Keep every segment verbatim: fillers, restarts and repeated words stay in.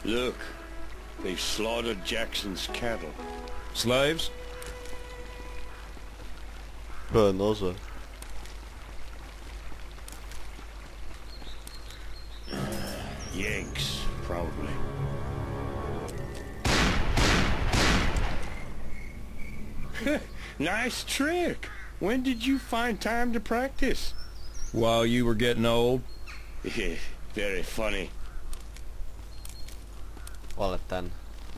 Look, they slaughtered Jackson's cattle. Slaves? Pe noże. Yanks, probably. Nice trick. When did you find time to practice? While you were getting old? Very funny. Ale ten.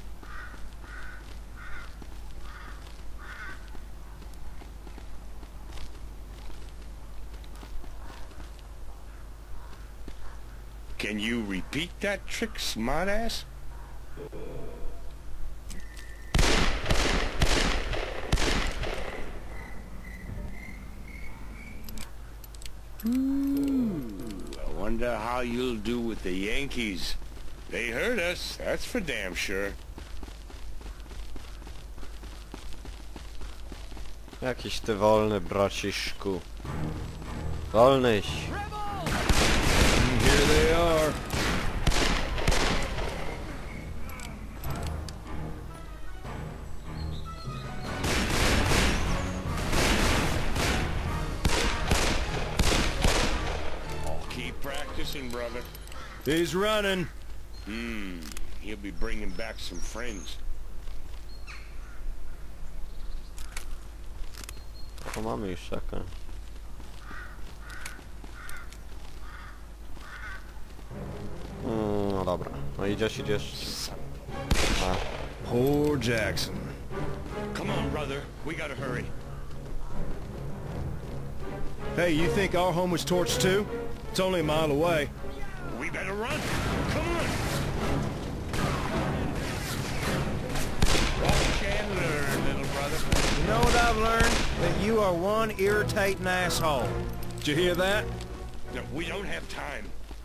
Can you repeat that trick, smartass? Ooh, I wonder how you'll do with the Yankees. They hurt us, that's for damn sure. Jakiś ty wolny, braciszku. Wolnyś. Here they are. Keep practicing, brother. He's running. Hmm, he'll be bringing back some friends. O, mamy już taką. Mm, no dobra. No idziesz, idziesz. A. Poor Jackson. Come on, brother. We gotta hurry. Hey, you think our home was torched too? It's only a mile away. We better run. Come on. Watch and learn, little brother. You know what I've learned? That you are one irritating asshole. Did you hear that? No, we don't have time.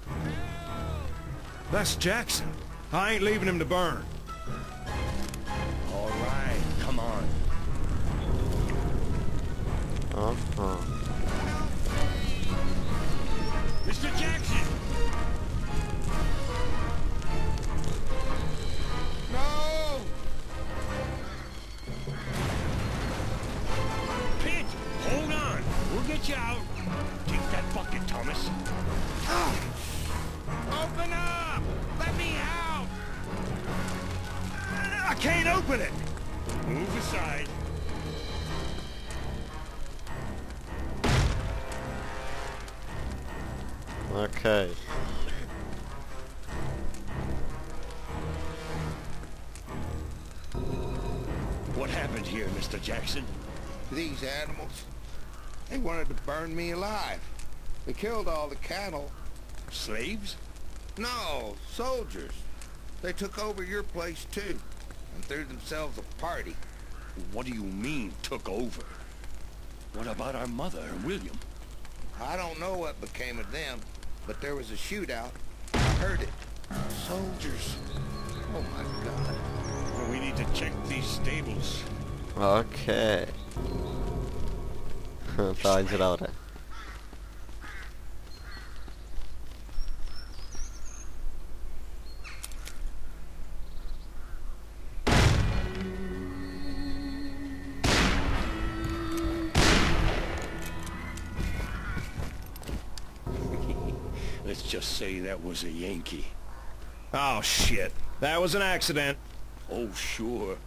That's Jackson. I ain't leaving him to burn. All right, come on. Aha. Mister Jackson! No! Pete, hold on. We'll get you out. Take that bucket, Thomas. Open up! Let me out! I can't open it! Move aside. Okej. What happened here, Mister Jackson? These animals, they wanted to burn me alive. They killed all the cattle. Slaves? No, soldiers. They took over your place too, and threw themselves a party. What do you mean, took over? What about our mother and William? I don't know what became of them, but there was a shootout. I heard it. Soldiers. Oh my God. Well, we need to check these stables. Okej. To będzie dobre. Let's just say that was a Yankee. Oh, shit. That was an accident. Oh, sure.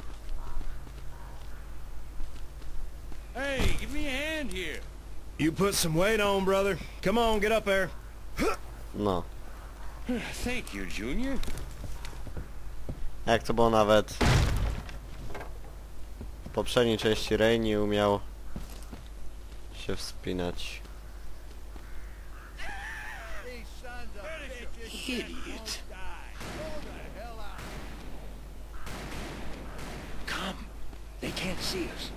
Hey, give me a hand here. You put some weight on, brother. Come on, get up there. No. Thank you, Junior. Jak to było nawet w poprzedniej części Ray nie umiał się wspinać. Idiot. Come. They can't see us.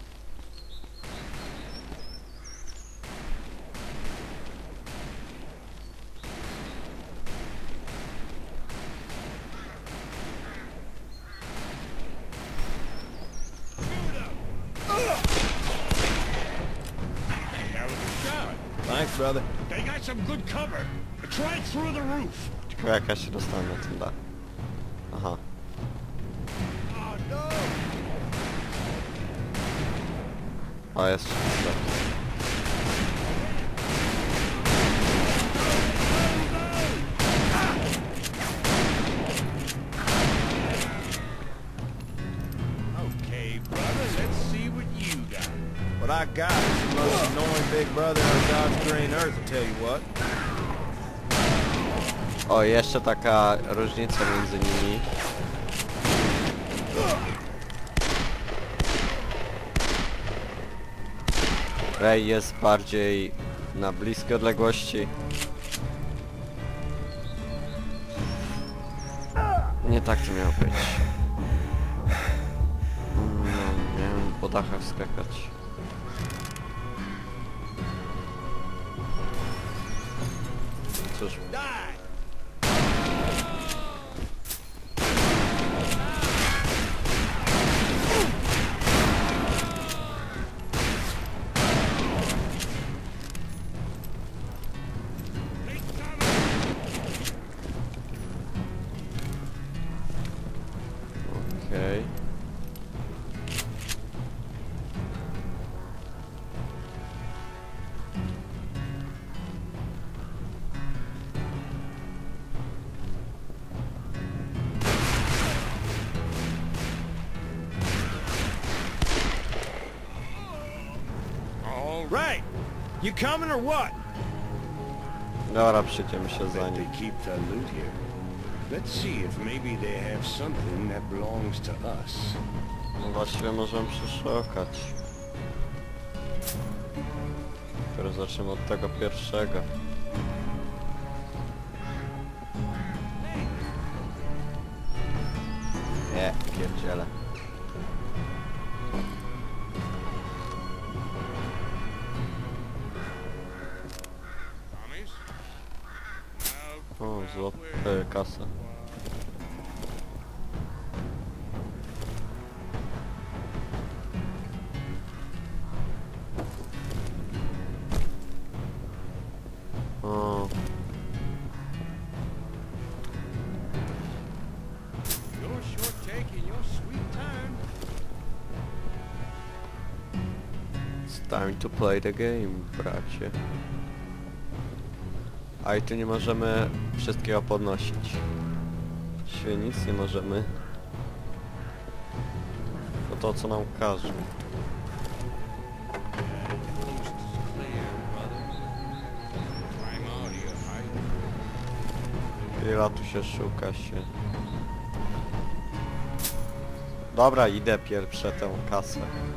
Thanks, brother. They got some good cover. Try through the roof. Ciekawe jak ja się dostanę na tym dachu. Aha. O, jest. Okay, brother, let's see what you got. What I got is the most annoying big brother on God's green earth, I'll tell you what. O, jeszcze taka różnica między nimi. Ray jest bardziej na bliskie odległości. Nie tak to miało być. No, miałem po dachach skakać. Cóż. Okej. All right. Right! You coming or what? Dobra, przyjdziemy się za Bet nim. they keep the loot here. Let's see if maybe they have something that belongs to us. No właściwie możemy przeszukać. Dopiero zaczniemy od tego pierwszego. Nie, pierdziele. Tommies? O, złot... E, kasa. O, You're sure taking your sweet time. it's time to play the game, bracie. A i tu nie możemy wszystkiego podnosić. Właściwie nic nie możemy. To to, co nam każą. Coast is clear, brother. Climb out of your height. Ile tu się szuka się. Dobra, idę pierwsze tę kasę.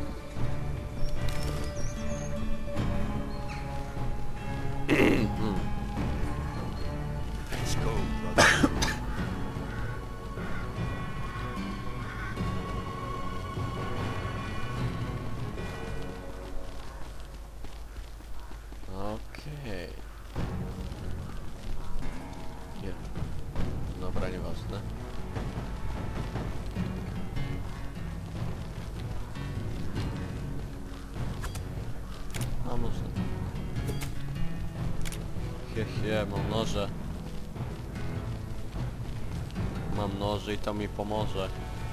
Let's go, brother. Okej. Nie. Dobra, nieważne. A może... Hie, hie, mam noże. Mam noże i to mi pomoże.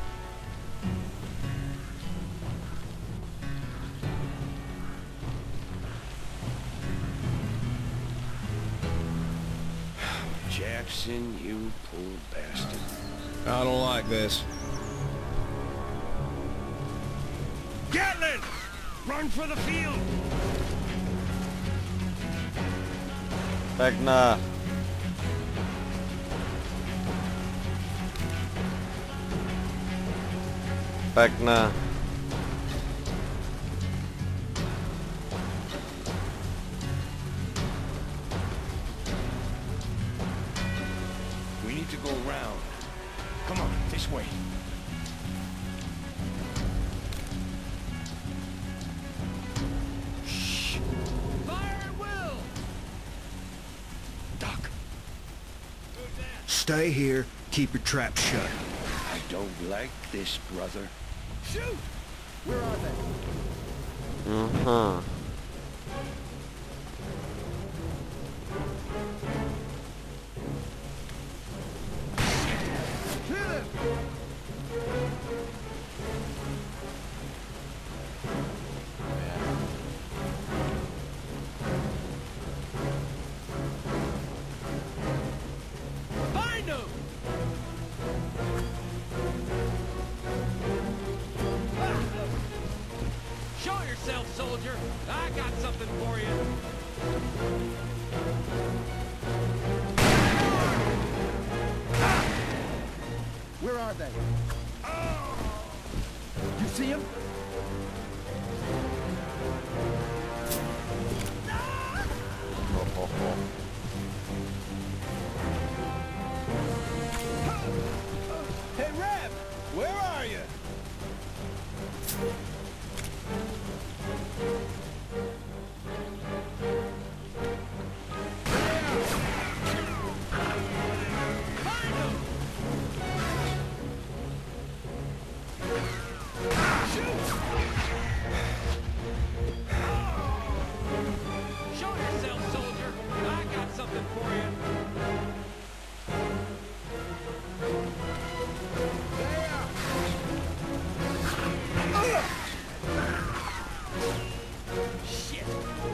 Jackson, you poor bastard. I don't like this. Gatlin! Run for the field! Biegnę! Biegnę! We need to go around. Come on, this way. Shh. Fire at will! Doc, Stay here, keep your trap shut. I don't like this, brother. Shoot! Where are they? Aha. Kill him! got something for you. Where are they? You see him? Ho, ho, ho. Hey, Rev! Where are you? Show yourself, soldier. I got something for you. Shit.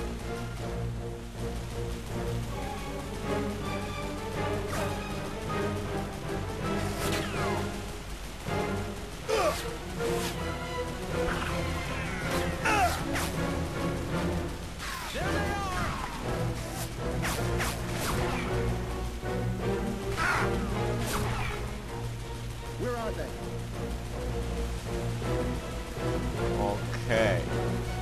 There they are. Where are they? Okej.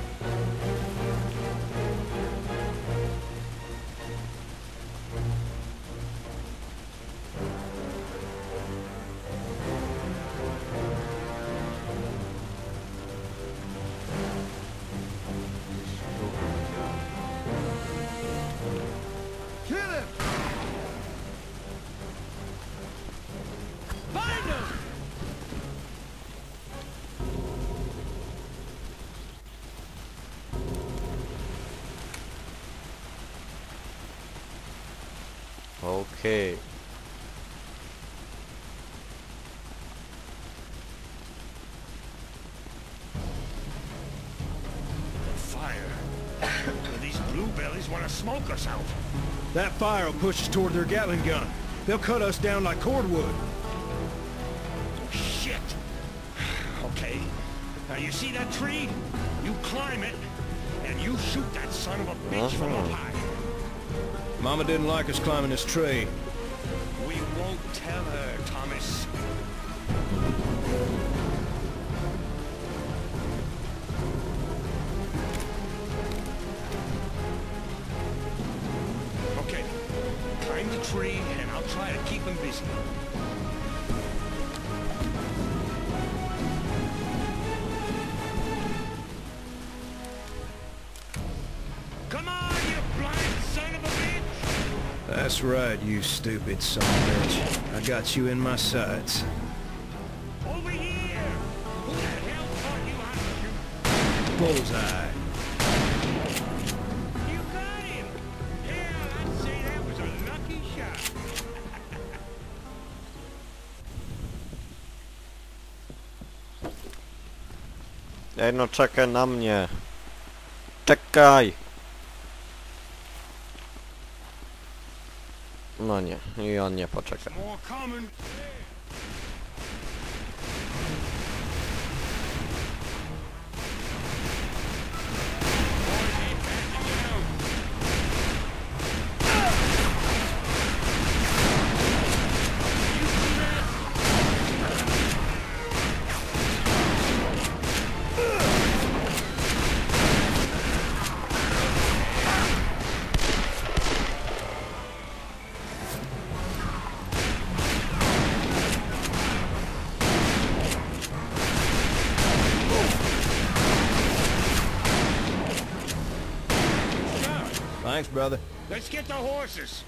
Kill him! Find him. Okej. Fire. These bluebellies want to smoke us out. That fire will push us toward their Gatling gun. They'll cut us down like cordwood. Shit. Okay. Now you see that tree? You climb it, and you shoot that son of a bitch from up high. Mama didn't like us climbing this tree. We won't tell her, Thomas. Okay. Climb the tree, and I'll try to keep him busy. Come on, you blind son of a bitch! That's right, you stupid son of a bitch. I got you in my sights. Over here! Who the hell taught you how to shoot? Bullseye. You got him! Yeah, I'd say that was a lucky shot. Ej, no czekaj na mnie. Czekaj! No nie, i on nie poczeka. More coming. Thanks, brother. Let's get the horses.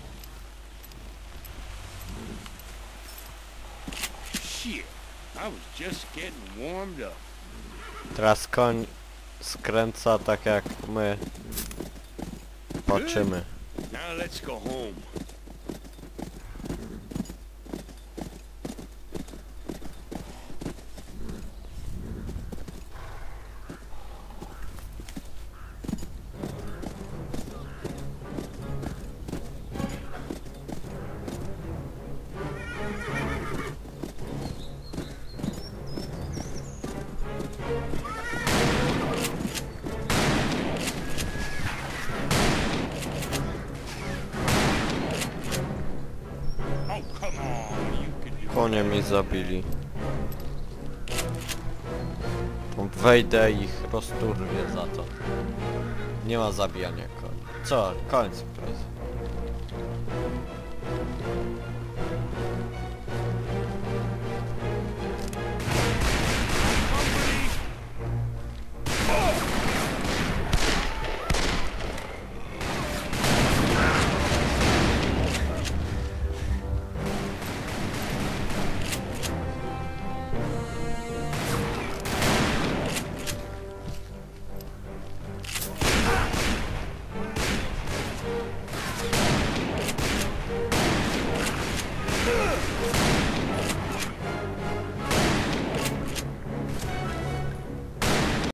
Shit, I was just getting warmed up. Teraz koń skręca tak jak my patrzymy. Now let's go home. Oh, come on. You can do Konie mi zabili. Wejdę i ich rozturwię za to. Nie ma zabijania koni. Co? Koniec imprezy.